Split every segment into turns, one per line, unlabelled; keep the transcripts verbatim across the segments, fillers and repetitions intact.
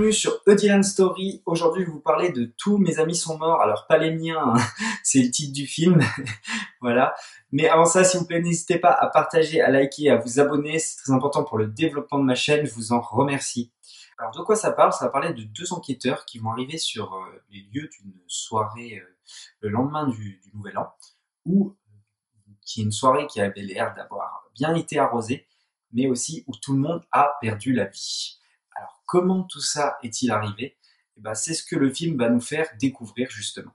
Bienvenue sur A Dylan Story. Aujourd'hui, je vais vous parler de Tous mes amis sont morts. Alors, pas les miens, hein. C'est le titre du film. Voilà. Mais avant ça, s'il vous plaît, n'hésitez pas à partager, à liker, à vous abonner. C'est très important pour le développement de ma chaîne. Je vous en remercie. Alors, de quoi ça parle? Ça va parler de deux enquêteurs qui vont arriver sur euh, les lieux d'une soirée euh, le lendemain du, du Nouvel An, où qui est une soirée qui avait l'air d'avoir bien été arrosée, mais aussi où tout le monde a perdu la vie. Alors, comment tout ça est-il arrivé? Eh ben, c'est ce que le film va nous faire découvrir justement.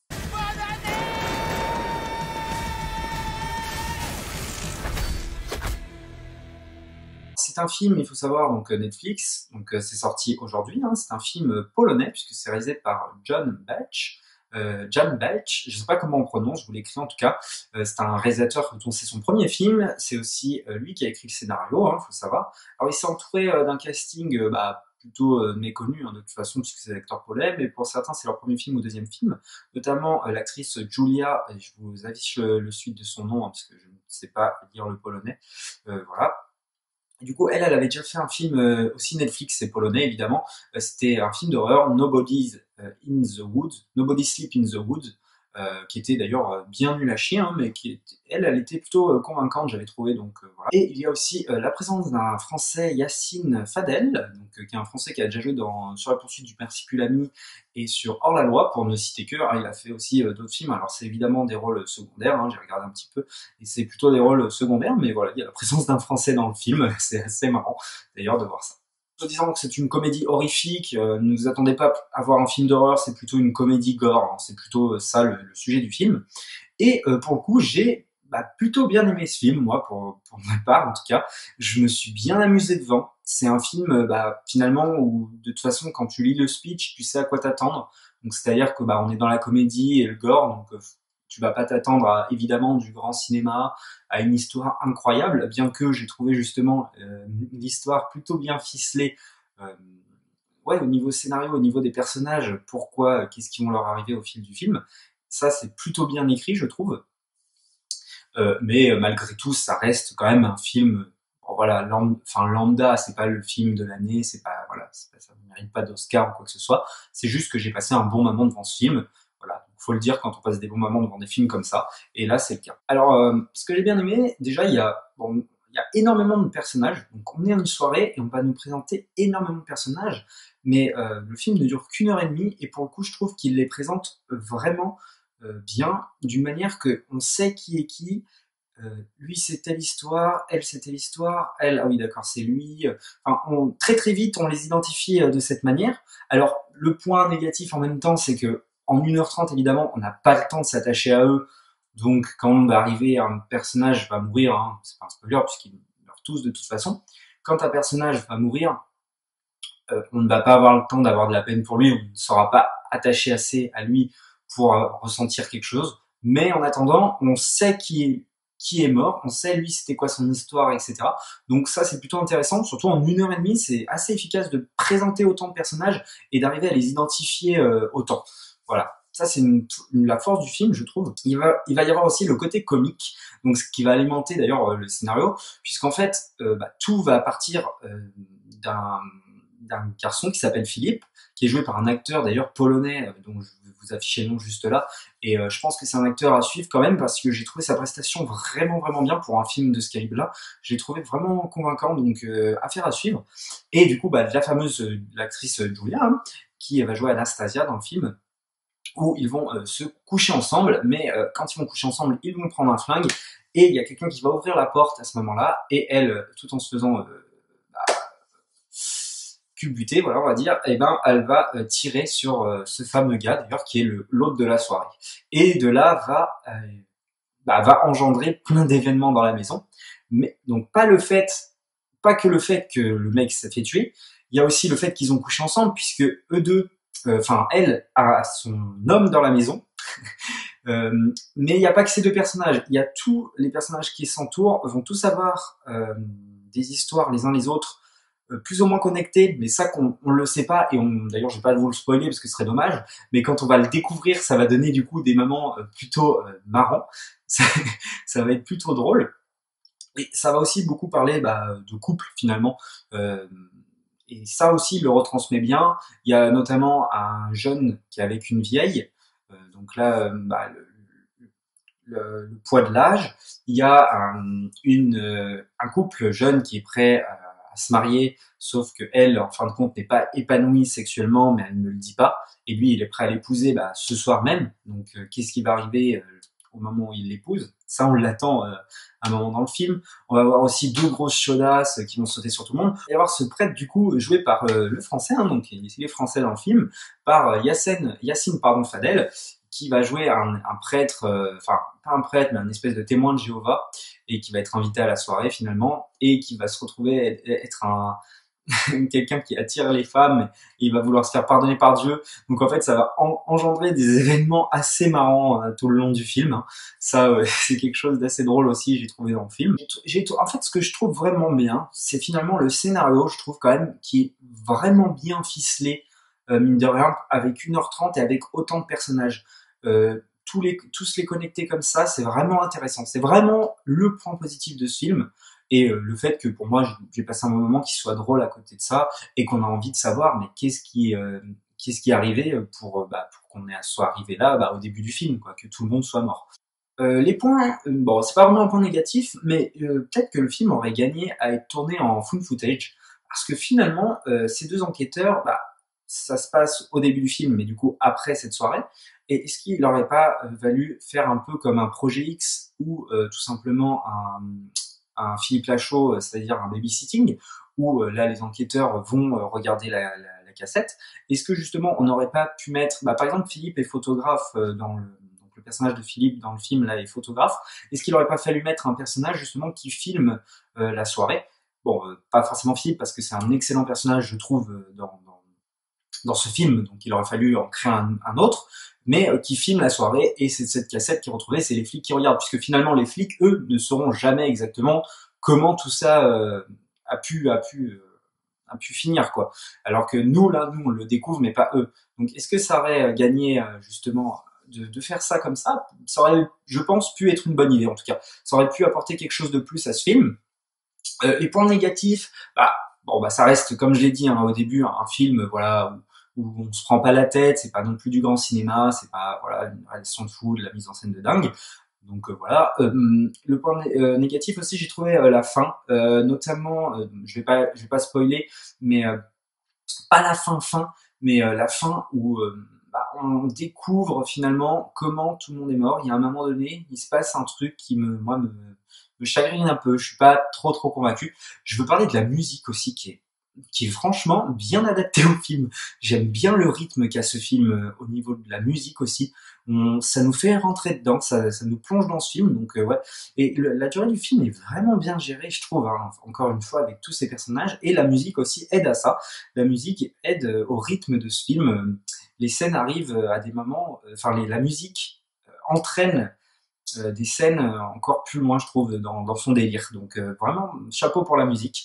C'est un film, il faut savoir, donc Netflix, donc c'est sorti aujourd'hui, hein, c'est un film polonais puisque c'est réalisé par John Bach, euh, Jan Bach, je sais pas comment on prononce, je vous l'écris en tout cas, euh, c'est un réalisateur dont c'est son premier film, c'est aussi euh, lui qui a écrit le scénario, hein, faut savoir. Alors il s'est entouré euh, d'un casting euh, bah, plutôt euh, méconnu hein, de toute façon puisque c'est des acteurs polonais, mais pour certains c'est leur premier film ou deuxième film, notamment euh, l'actrice Julia, et je vous affiche le, le suite de son nom hein, parce que je ne sais pas lire le polonais, euh, voilà. Du coup, elle, elle avait déjà fait un film euh, aussi Netflix, c'est polonais évidemment. Euh, C'était un film d'horreur, Nobody's euh, in the Wood, Nobody Sleep in the Wood, euh, qui était d'ailleurs euh, bien nul à chier, hein, mais qui était, elle, elle était plutôt euh, convaincante, j'avais trouvé. Donc euh, voilà. Et il y a aussi euh, la présence d'un Français, Yacine Fadel, donc euh, qui est un Français qui a déjà joué dans Sur la poursuite du Marsupilami et sur Hors la loi, pour ne citer que. Hein, il a fait aussi euh, d'autres films. Alors c'est évidemment des rôles secondaires, hein, j'ai regardé un petit peu, et c'est plutôt des rôles secondaires, mais voilà, il y a la présence d'un Français dans le film, c'est assez marrant d'ailleurs de voir ça. En disant que c'est une comédie horrifique, euh, ne vous attendez pas à voir un film d'horreur, c'est plutôt une comédie gore, hein, c'est plutôt ça le, le sujet du film. Et euh, pour le coup, j'ai bah, plutôt bien aimé ce film, moi, pour, pour ma part en tout cas. Je me suis bien amusé devant. C'est un film, bah, finalement, où de toute façon, quand tu lis le speech, tu sais à quoi t'attendre. Donc c'est-à-dire que bah, on est dans la comédie et le gore, donc euh, tu vas pas t'attendre à évidemment du grand cinéma, à une histoire incroyable, bien que j'ai trouvé justement euh, l'histoire plutôt bien ficelée. Euh, ouais, au niveau scénario, au niveau des personnages, pourquoi, qu'est-ce qui vont leur arriver au fil du film. Ça, c'est plutôt bien écrit, je trouve. Euh, mais euh, malgré tout, ça reste quand même un film. Bon, voilà, lam- enfin lambda, c'est pas le film de l'année, c'est pas voilà, c'est pas, ça ne mérite pas d'Oscar ou quoi que ce soit. C'est juste que j'ai passé un bon moment devant ce film. Voilà, il faut le dire quand on passe des bons moments devant des films comme ça. Et là, c'est le cas. Alors, euh, ce que j'ai bien aimé, déjà, il y a bon, il y a énormément de personnages. Donc, on est à une soirée et on va nous présenter énormément de personnages. Mais euh, le film ne dure qu'une heure et demie et pour le coup, je trouve qu'il les présente vraiment euh, bien, d'une manière que on sait qui est qui. Euh, lui c'est telle histoire, elle c'est telle histoire, elle ah oui d'accord c'est lui. Enfin, on, très très vite on les identifie euh, de cette manière. Alors le point négatif en même temps c'est que en une heure trente évidemment on n'a pas le temps de s'attacher à eux. Donc quand on va arriver un personnage va mourir, hein, c'est pas un spoiler puisqu'ils meurent tous de toute façon. Quand un personnage va mourir, euh, on ne va pas avoir le temps d'avoir de la peine pour lui, on ne sera pas attaché assez à lui pour euh, ressentir quelque chose. Mais en attendant, on sait qui est, qui est mort, on sait lui c'était quoi son histoire, et cetera. Donc ça c'est plutôt intéressant, surtout en une heure et demie, c'est assez efficace de présenter autant de personnages et d'arriver à les identifier euh, autant. Voilà. Ça, c'est une, une, la force du film, je trouve. Il va, il va y avoir aussi le côté comique, donc ce qui va alimenter d'ailleurs euh, le scénario, puisqu'en fait, euh, bah, tout va partir euh, d'un d'un garçon qui s'appelle Philippe, qui est joué par un acteur d'ailleurs polonais, euh, dont je vais vous afficher le nom juste là, et euh, je pense que c'est un acteur à suivre quand même, parce que j'ai trouvé sa prestation vraiment vraiment bien pour un film de ce calibre-là, j'ai trouvé vraiment convaincant, donc euh, affaire à suivre. Et du coup, bah, la fameuse, euh, l'actrice Julia, hein, qui va jouer Anastasia dans le film, où ils vont euh, se coucher ensemble, mais euh, quand ils vont coucher ensemble, ils vont prendre un flingue, et il y a quelqu'un qui va ouvrir la porte à ce moment-là, et elle, tout en se faisant euh, culbutée, voilà, on va dire, et ben, elle va euh, tirer sur euh, ce fameux gars, d'ailleurs, qui est le l'hôte de la soirée. Et de là va, euh, bah, va engendrer plein d'événements dans la maison. Mais donc pas le fait, pas que le fait que le mec s'est fait tuer, il y a aussi le fait qu'ils ont couché ensemble, puisque eux deux, enfin euh, elle a son homme dans la maison. euh, mais il n'y a pas que ces deux personnages, il y a tous les personnages qui s'entourent, vont tous avoir euh, des histoires les uns les autres, plus ou moins connectés, mais ça qu'on on le sait pas, et on, d'ailleurs je vais pas vous le spoiler parce que ce serait dommage, mais quand on va le découvrir, ça va donner du coup des moments euh, plutôt euh, marrants, ça, ça va être plutôt drôle, et ça va aussi beaucoup parler bah, de couple finalement, euh, et ça aussi, il le retransmet bien. Il y a notamment un jeune qui est avec une vieille, euh, donc là, euh, bah, le, le, le poids de l'âge. Il y a un, une, euh, un couple jeune qui est prêt à, à se marier, sauf que elle, en fin de compte, n'est pas épanouie sexuellement, mais elle ne le dit pas. Et lui, il est prêt à l'épouser bah, ce soir même. Donc, euh, qu'est-ce qui va arriver euh, au moment où il l'épouse? Ça, on l'attend euh, un moment dans le film. On va avoir aussi deux grosses chaudasses qui vont sauter sur tout le monde. Et avoir ce prêtre, du coup, joué par euh, le français, hein, donc il est français dans le film, par euh, Yassine, Yassine pardon, Fadel, qui va jouer un, un prêtre, euh, enfin pas un prêtre, mais un espèce de témoin de Jéhovah, et qui va être invité à la soirée finalement, et qui va se retrouver être un quelqu'un qui attire les femmes, et il va vouloir se faire pardonner par Dieu. Donc en fait, ça va en, engendrer des événements assez marrants euh, tout le long du film. Hein. Ça, euh, c'est quelque chose d'assez drôle aussi, j'ai trouvé dans le film. J'ai, en fait, ce que je trouve vraiment bien, c'est finalement le scénario, je trouve quand même, qui est vraiment bien ficelé, euh, mine de rien, avec une heure trente et avec autant de personnages. Euh, tous les, tous les connecter comme ça, c'est vraiment intéressant. C'est vraiment le point positif de ce film. Et euh, le fait que pour moi, j'ai passé un moment qui soit drôle à côté de ça, et qu'on a envie de savoir, mais qu'est-ce qui, euh, qu'est-ce qui est arrivé pour, bah, pour qu'on soit arrivé là, bah, au début du film, quoi, que tout le monde soit mort. Euh, les points, euh, bon, c'est pas vraiment un point négatif, mais euh, peut-être que le film aurait gagné à être tourné en full footage, parce que finalement, euh, ces deux enquêteurs, bah, ça se passe au début du film, mais du coup après cette soirée. Et est-ce qu'il n'aurait pas valu faire un peu comme un projet X, ou euh, tout simplement un un Philippe Lachaud, c'est-à-dire un babysitting, où euh, là les enquêteurs vont euh, regarder la, la, la cassette. Est-ce que justement on n'aurait pas pu mettre, bah, par exemple Philippe est photographe euh, dans le, donc le personnage de Philippe dans le film là est photographe. Est-ce qu'il n'aurait pas fallu mettre un personnage justement qui filme euh, la soirée? Bon, euh, pas forcément Philippe parce que c'est un excellent personnage je trouve euh, dans, dans dans ce film, donc il aurait fallu en créer un, un autre, mais euh, qui filme la soirée, et c'est cette cassette qui est retrouvée, c'est les flics qui regardent, puisque finalement les flics, eux, ne sauront jamais exactement comment tout ça euh, a pu a pu euh, a pu finir, quoi. Alors que nous, là, nous, on le découvre, mais pas eux. Donc est-ce que ça aurait gagné euh, justement de, de faire ça comme ça? Ça aurait, je pense, pu être une bonne idée, en tout cas. Ça aurait pu apporter quelque chose de plus à ce film. Euh, les points négatifs, bah, bon, bah, ça reste, comme je l'ai dit hein, au début, un, un film, voilà, où, où on se prend pas la tête, c'est pas non plus du grand cinéma, c'est pas, voilà, une réalisation de fou, de la mise en scène de dingue. Donc euh, voilà. Euh, le point né- euh, négatif aussi, j'ai trouvé euh, la fin, euh, notamment, euh, je vais pas, je vais pas spoiler, mais euh, pas la fin fin, mais euh, la fin où euh, bah, on découvre finalement comment tout le monde est mort. Il y a un moment donné, il se passe un truc qui me, moi, me, me chagrine un peu. Je suis pas trop trop convaincu. Je veux parler de la musique aussi, qui est qui est franchement bien adaptée au film. J'aime bien le rythme qu'a ce film euh, au niveau de la musique aussi. On, ça nous fait rentrer dedans, ça, ça nous plonge dans ce film. Donc euh, ouais. Et le, la durée du film est vraiment bien gérée, je trouve. Hein, encore une fois, avec tous ces personnages, et la musique aussi aide à ça. La musique aide euh, au rythme de ce film. Les scènes arrivent euh, à des moments, euh, enfin les, la musique euh, entraîne euh, des scènes euh, encore plus loin, je trouve, dans, dans son délire. Donc euh, vraiment, chapeau pour la musique.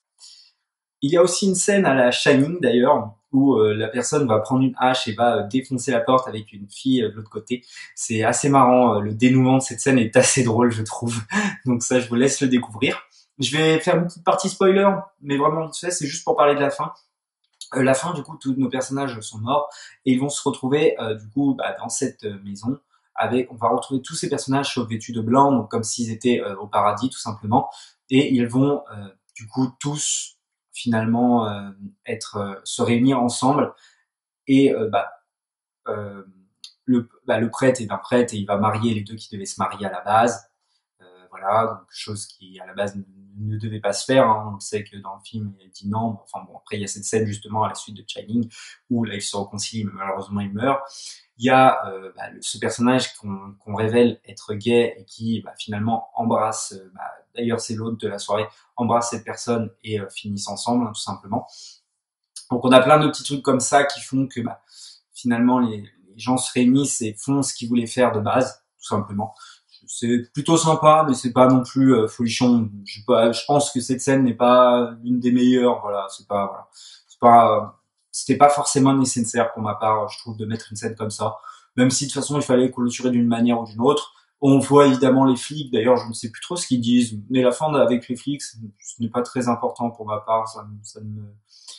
Il y a aussi une scène à la Shining d'ailleurs, où euh, la personne va prendre une hache et va euh, défoncer la porte avec une fille euh, de l'autre côté. C'est assez marrant, euh, le dénouement de cette scène est assez drôle je trouve. Donc ça, je vous laisse le découvrir. Je vais faire une petite partie spoiler, mais vraiment vite fait, c'est juste pour parler de la fin. Euh, la fin, du coup, tous nos personnages sont morts, et ils vont se retrouver euh, du coup bah, dans cette euh, maison. Avec, on va retrouver tous ces personnages vêtus de blanc, donc comme s'ils étaient euh, au paradis tout simplement, et ils vont euh, du coup tous finalement euh, être euh, se réunir ensemble, et euh, bah, euh, le, bah, le prêtre est un prêtre et il va marier les deux qui devaient se marier à la base. Euh, voilà, donc chose qui à la base ne, ne devait pas se faire. Hein. On sait que dans le film il dit non. Enfin bon, après il y a cette scène justement à la suite de Shining où là il se réconcilie, mais malheureusement il meurt. Il y a euh, bah, ce personnage qu'on qu'on révèle être gay et qui bah, finalement embrasse, euh, bah, d'ailleurs c'est l'hôte de la soirée, embrasse cette personne et euh, finissent ensemble hein, tout simplement. Donc on a plein de petits trucs comme ça qui font que bah, finalement les, les gens se réunissent et font ce qu'ils voulaient faire de base, tout simplement. C'est plutôt sympa, mais c'est pas non plus euh, folichon. Je, pas, je pense que cette scène n'est pas l'une des meilleures. Voilà, c'est pas, voilà, c'est pas, c'était pas forcément nécessaire pour ma part, je trouve, de mettre une scène comme ça. Même si de toute façon il fallait clôturer d'une manière ou d'une autre. On voit évidemment les flics. D'ailleurs, je ne sais plus trop ce qu'ils disent, mais la fin avec les flics, ce n'est pas très important pour ma part. Ça, ça ne me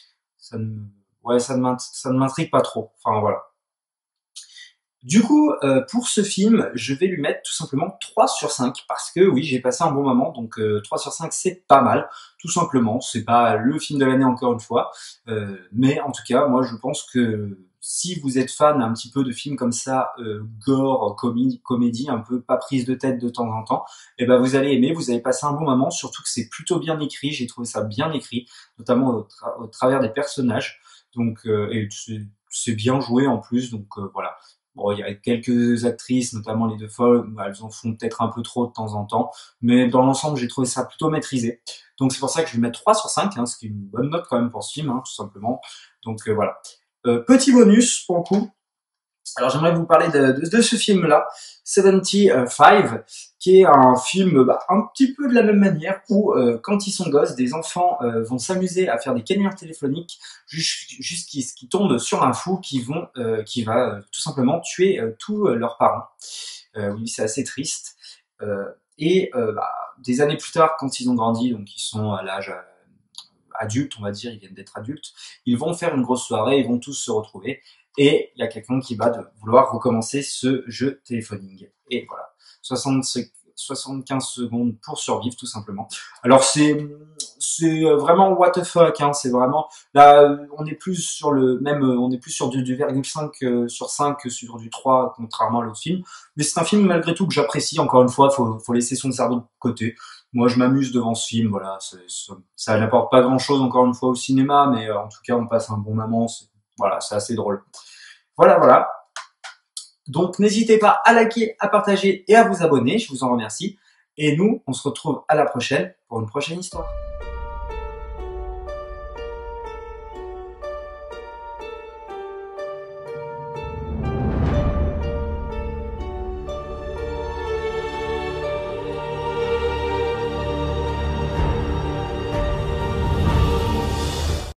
ça ne, ouais, ça ne m'int- ça ne m'intrigue pas trop. Enfin voilà. Du coup, euh, pour ce film, je vais lui mettre tout simplement trois sur cinq parce que oui, j'ai passé un bon moment, donc euh, trois sur cinq c'est pas mal, tout simplement. C'est pas le film de l'année encore une fois, euh, mais en tout cas, moi je pense que si vous êtes fan un petit peu de films comme ça, euh, gore, comédie, comédie, un peu pas prise de tête de temps en temps, eh ben vous allez aimer, vous allez passer un bon moment, surtout que c'est plutôt bien écrit, j'ai trouvé ça bien écrit, notamment au, tra- au travers des personnages, donc euh, et c'est c'est bien joué en plus, donc euh, voilà. Bon, il y a quelques actrices, notamment les deux folles, elles en font peut-être un peu trop de temps en temps, mais dans l'ensemble, j'ai trouvé ça plutôt maîtrisé. Donc c'est pour ça que je vais mettre trois sur cinq, hein, ce qui est une bonne note quand même pour ce film, hein, tout simplement. Donc euh, voilà. Euh, petit bonus pour le coup, alors j'aimerais vous parler de, de, de ce film-là, soixante-quinze, qui est un film bah, un petit peu de la même manière où euh, quand ils sont gosses, des enfants euh, vont s'amuser à faire des câlins téléphoniques jusqu'à ce qu'ils tombent sur un fou qui vont, euh, qui va euh, tout simplement tuer euh, tous euh, leurs parents. Euh, oui, c'est assez triste. Euh, et euh, bah, des années plus tard, quand ils ont grandi, donc ils sont à l'âge euh, adultes, on va dire, ils viennent d'être adultes, ils vont faire une grosse soirée, ils vont tous se retrouver, et il y a quelqu'un qui va de vouloir recommencer ce jeu téléphoning. Et voilà, soixante, soixante-quinze secondes pour survivre, tout simplement. Alors c'est c'est vraiment what the fuck, hein, c'est vraiment là on est plus sur le même on est plus sur du, du virgule cinq euh, sur cinq que sur du trois contrairement à l'autre film, mais c'est un film malgré tout que j'apprécie. Encore une fois, faut faut laisser son cerveau de côté. Moi, je m'amuse devant ce film, voilà. C'est, c'est, ça n'apporte pas grand-chose, encore une fois, au cinéma, mais euh, en tout cas, on passe un bon moment. C'est, voilà, c'est assez drôle. Voilà, voilà. Donc, n'hésitez pas à liker, à partager et à vous abonner. Je vous en remercie. Et nous, on se retrouve à la prochaine pour une prochaine histoire.